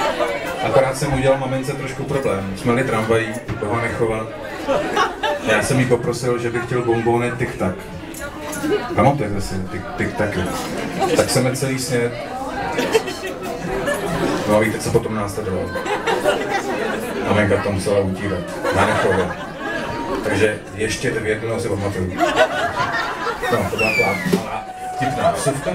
Akorát jsem udělal mamince trošku problém. Jsme jeli tramvají do Hanechova. Já jsem jí poprosil, že bych chtěl bonbony Tic-Tac. Pamatujete si Tic-Tacy? Tak jsem je celý sněd. No a víte, co potom následovalo? Maminka to musela utírat. Hanechově. Takže ještě 9 minut si pamatuju. No, to byla malá vtipná vsuvka.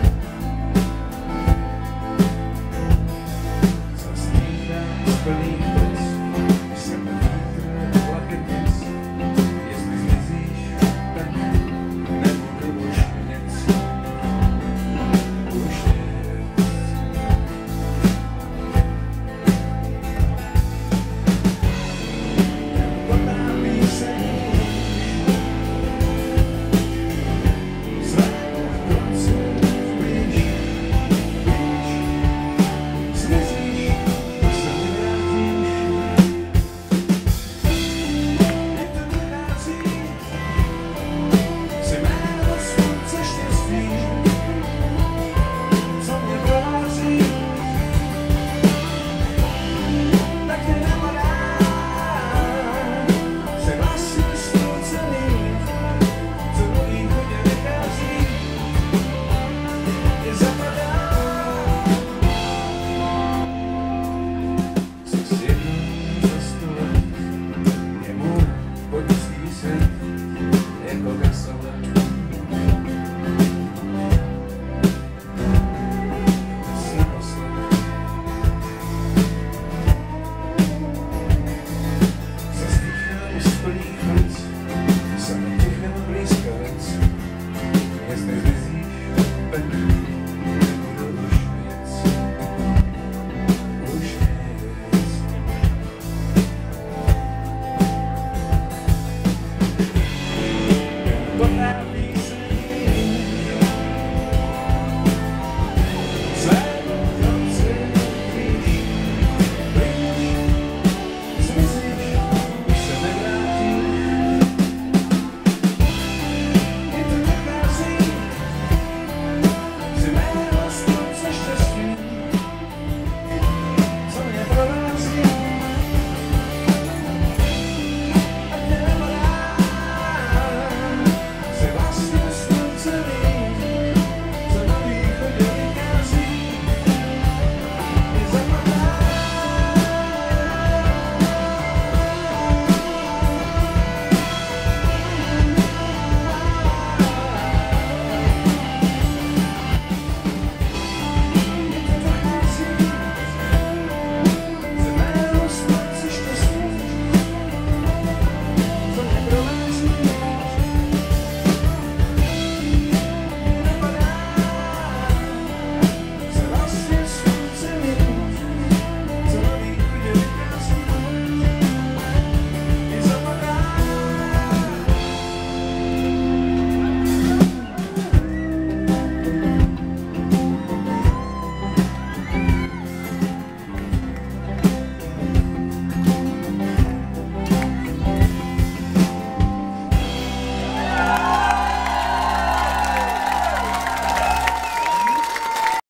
Believe